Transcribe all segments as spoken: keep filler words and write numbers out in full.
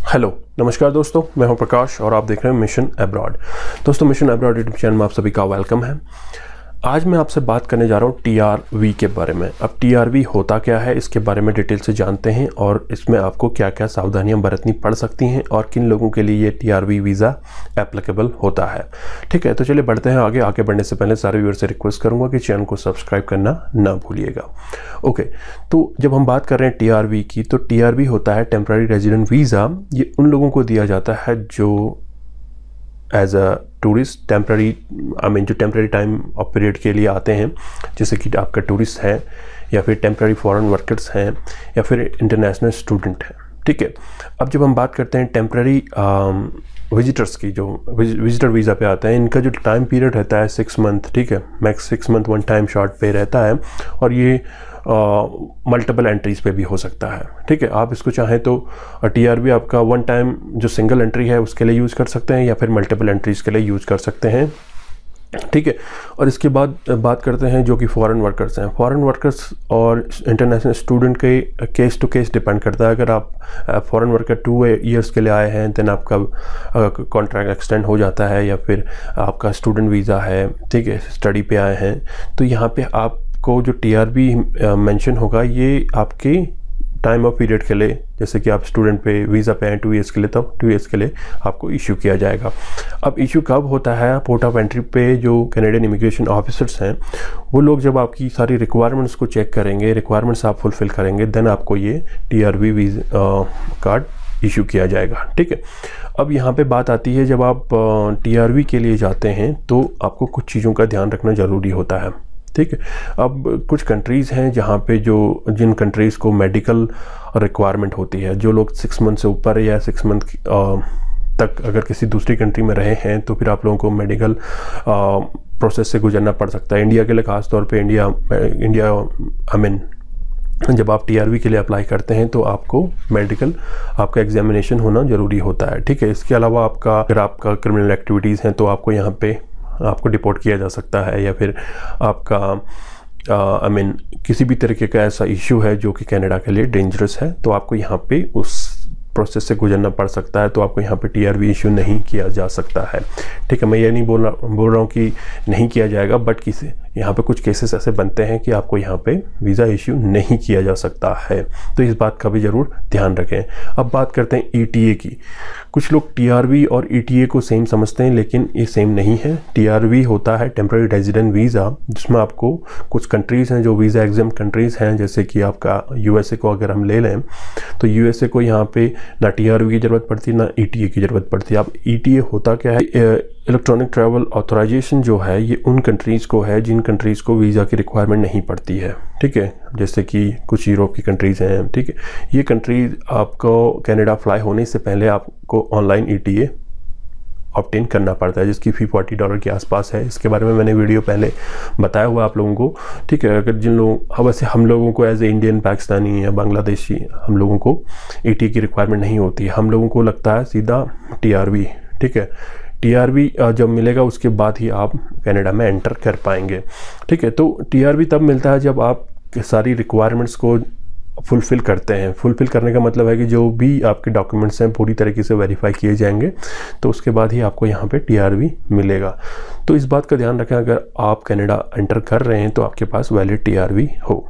Hello नमस्कार दोस्तों, मैं हूं प्रकाश और आप देख रहे हैं मिशन अब्रॉड। दोस्तों, मिशन अब्रॉड यूट्यूब चैनल में आप सभी का वेलकम है। आज मैं आपसे बात करने जा रहा हूं टीआरवी के बारे में। अब टीआरवी होता क्या है, इसके बारे में डिटेल से जानते हैं और इसमें आपको क्या क्या सावधानियां बरतनी पड़ सकती हैं और किन लोगों के लिए ये टीआरवी वीज़ा एप्लीकेबल होता है। ठीक है, तो चलिए बढ़ते हैं आगे। आगे बढ़ने से पहले सारे व्यूअर से रिक्वेस्ट करूंगा कि चैनल को सब्सक्राइब करना ना भूलिएगा। ओके, तो जब हम बात कर रहे हैं टीआरवी की, तो टीआरवी होता है टेम्पररी रेजिडेंट वीज़ा। ये उन लोगों को दिया जाता है जो as a tourist temporary I mean जो टेम्प्रेरी टाइम ऑफ पीरियड के लिए आते हैं, जैसे कि आपका टूरिस्ट है या फिर टेम्प्रेरी फॉरेन वर्कर्स हैं या फिर इंटरनेशनल स्टूडेंट हैं। ठीक है, अब जब हम बात करते हैं टेम्प्रेरी विजिटर्स की, जो विजिटर वीज़ा पे आते हैं, इनका जो टाइम पीरियड रहता है सिक्स मंथ। ठीक है, max six month one time short पे रहता है और ये मल्टीपल एंट्रीज़ पे भी हो सकता है। ठीक है, आप इसको चाहें तो टीआरवी आपका वन टाइम जो सिंगल एंट्री है उसके लिए यूज़ कर सकते हैं या फिर मल्टीपल एंट्रीज़ के लिए यूज़ कर सकते हैं। ठीक है, और इसके बाद बात करते हैं जो कि फॉरेन वर्कर्स हैं। फॉरेन वर्कर्स और इंटरनेशनल स्टूडेंट के केस टू केस डिपेंड करता है। अगर आप फॉरेन वर्कर टू ईयर्स के लिए आए हैं देन आपका कॉन्ट्रैक्ट एक्सटेंड हो जाता है, या फिर आपका स्टूडेंट वीज़ा है, ठीक है, स्टडी पे आए हैं, तो यहाँ पे आपको जो टीआरवी मेंशन होगा ये आपके टाइम ऑफ पीरियड के लिए, जैसे कि आप स्टूडेंट पे वीज़ा पे हैं टू ईयर्स के लिए, तब टू ईयर्स के लिए आपको इशू किया जाएगा। अब इशू कब होता है? पोर्ट ऑफ एंट्री पे जो कैनेडियन इमिग्रेशन ऑफिसर्स हैं वो लोग जब आपकी सारी रिक्वायरमेंट्स को चेक करेंगे, रिक्वायरमेंट्स आप फुलफ़िल करेंगे, देन आपको ये टीआरवी वीज़ा कार्ड इशू किया जाएगा। ठीक है, अब यहाँ पे बात आती है, जब आप टीआरवी के लिए जाते हैं तो आपको कुछ चीज़ों का ध्यान रखना ज़रूरी होता है। ठीक है, अब कुछ कंट्रीज़ हैं जहाँ पे जो जिन कंट्रीज़ को मेडिकल रिक्वायरमेंट होती है, जो लोग सिक्स मंथ से ऊपर या सिक्स मंथ तक अगर किसी दूसरी कंट्री में रहे हैं तो फिर आप लोगों को मेडिकल प्रोसेस से गुजरना पड़ सकता है। इंडिया के लिए ख़ास तौर पे इंडिया इंडिया आई मीन जब आप टीआरवी के लिए अप्लाई करते हैं तो आपको मेडिकल आपका एग्जामिनेशन होना ज़रूरी होता है। ठीक है, इसके अलावा आपका अगर आपका क्रिमिनल एक्टिविटीज़ हैं तो आपको यहाँ पे आपको डिपोर्ट किया जा सकता है, या फिर आपका आई मीन किसी भी तरीके का ऐसा इशू है जो कि कनाडा के लिए डेंजरस है, तो आपको यहाँ पे उस प्रोसेस से गुजरना पड़ सकता है, तो आपको यहाँ पे टीआरवी इशू नहीं किया जा सकता है। ठीक है, मैं ये नहीं बोल रहा बोल रहा हूँ कि नहीं किया जाएगा, बट किसी यहाँ पे कुछ केसेस ऐसे बनते हैं कि आपको यहाँ पे वीज़ा इशू नहीं किया जा सकता है, तो इस बात का भी ज़रूर ध्यान रखें। अब बात करते हैं ईटीए की। कुछ लोग टीआरवी और ईटीए को सेम समझते हैं, लेकिन ये सेम नहीं है। टीआरवी होता है टेम्पररी रेजिडेंट वीज़ा, जिसमें आपको कुछ कंट्रीज़ हैं जो वीज़ा एग्जाम कंट्रीज़ हैं, जैसे कि आपका यूएसए को अगर हम ले लें तो यूएसए को यहाँ पे ना टीआरवी की ज़रूरत पड़ती ना ईटीए की ज़रूरत पड़ती है। अब ईटीए होता क्या है? इलेक्ट्रॉनिक ट्रैवल ऑथराइजेशन जो है ये उन कंट्रीज़ को है जिन कंट्रीज़ को वीज़ा की रिक्वायरमेंट नहीं पड़ती है। ठीक है, जैसे कि कुछ यूरोप की कंट्रीज़ हैं। ठीक है, ये कंट्रीज़ आपको कनाडा फ्लाई होने से पहले आपको ऑनलाइन ईटीए ऑब्टेन करना पड़ता है, जिसकी फ़ी फोर्टी डॉलर के आसपास है। इसके बारे में मैंने वीडियो पहले बताया हुआ आप लोगों को। ठीक है, अगर जिन लोगों वैसे हम लोगों को एज ए इंडियन, पाकिस्तानी या बांग्लादेशी हम लोगों को ईटीए की रिक्वायरमेंट नहीं होती है। हम लोगों को लगता है सीधा टीआरवी। ठीक है, टीआरवी जब मिलेगा उसके बाद ही आप कनाडा में एंटर कर पाएंगे। ठीक है, तो टीआरवी तब मिलता है जब आप सारी रिक्वायरमेंट्स को फुलफ़िल करते हैं। फुलफ़िल करने का मतलब है कि जो भी आपके डॉक्यूमेंट्स हैं पूरी तरीके से वेरीफाई किए जाएंगे, तो उसके बाद ही आपको यहाँ पे टीआरवी मिलेगा। तो इस बात का ध्यान रखें, अगर आप कनाडा एंटर कर रहे हैं तो आपके पास वैलिड टीआरवी हो।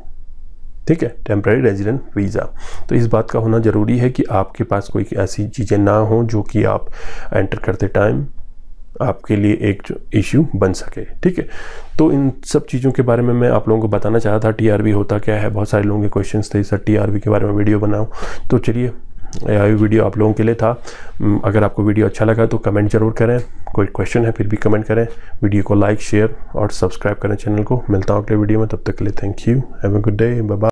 ठीक है, टेम्पररी रेजिडेंट वीज़ा, तो इस बात का होना ज़रूरी है कि आपके पास कोई ऐसी चीज़ें ना हो जो कि आप एंटर करते टाइम आपके लिए एक इशू बन सके। ठीक है, तो इन सब चीज़ों के बारे में मैं आप लोगों को बताना चाहा था। टीआरवी होता क्या है, बहुत सारे लोगों के क्वेश्चंस थे सर टीआरवी के बारे में वीडियो बनाओ, तो चलिए ये वीडियो आप लोगों के लिए था। अगर आपको वीडियो अच्छा लगा तो कमेंट ज़रूर करें, कोई क्वेश्चन है फिर भी कमेंट करें, वीडियो को लाइक शेयर और सब्सक्राइब करें चैनल को। मिलता हूँ अगले वीडियो में, तब तक के लिए thank you, have a good day, bye bye.